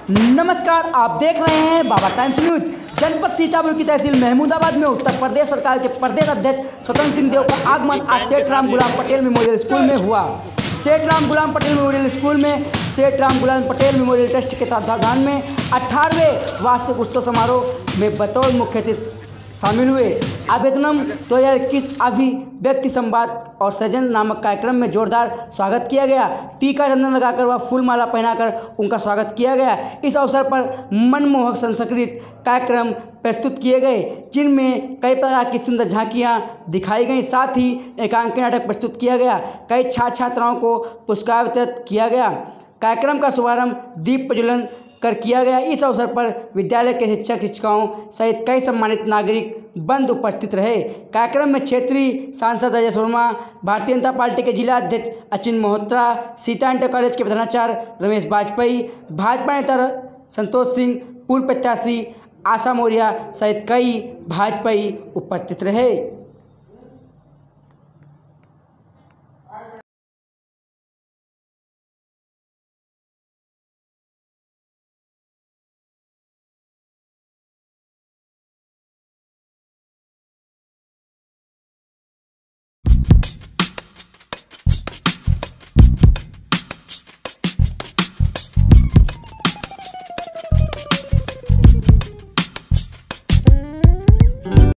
नमस्कार, आप देख रहे हैं बाबा टाइम्स न्यूज। जनपद सीतापुर की तहसील महमूदाबाद में उत्तर प्रदेश सरकार के प्रदेश अध्यक्ष स्वतंत्र सिंह देव का आगमन आज सेठ राम गुलाम पटेल मेमोरियल स्कूल में हुआ। सेठ राम गुलाम पटेल मेमोरियल स्कूल में सेठ राम गुलाम पटेल मेमोरियल ट्रस्ट के तत्वाधान में 18वें वार्षिक उत्सव समारोह में बतौर मुख्य अतिथि शामिल हुए। अभिनंदन 2021 अभिव्यक्ति संवाद और सृजन नामक कार्यक्रम में जोरदार स्वागत किया गया। टीका चंदन लगाकर व फूल माला पहनाकर उनका स्वागत किया गया। इस अवसर पर मनमोहक संस्कृत कार्यक्रम प्रस्तुत किए गए, जिनमें कई प्रकार की सुंदर झांकियां दिखाई गईं। साथ ही एकांकी नाटक प्रस्तुत किया गया। कई छात्र छात्राओं को पुरस्कार वितरित किया गया। कार्यक्रम का शुभारंभ दीप प्रज्वलन कर किया गया। इस अवसर पर विद्यालय के शिक्षक शिक्षिकाओं सहित कई सम्मानित नागरिक बंद उपस्थित रहे। कार्यक्रम में क्षेत्रीय सांसद राजेश वर्मा, भारतीय जनता पार्टी के जिला अध्यक्ष अचिन मोहत्रा, सीता इंटर कॉलेज के प्रधानाचार्य रमेश वाजपेयी, भाजपा नेता संतोष सिंह, पूर्व प्रत्याशी आशा मौर्य सहित कई भाजपाई उपस्थित रहे।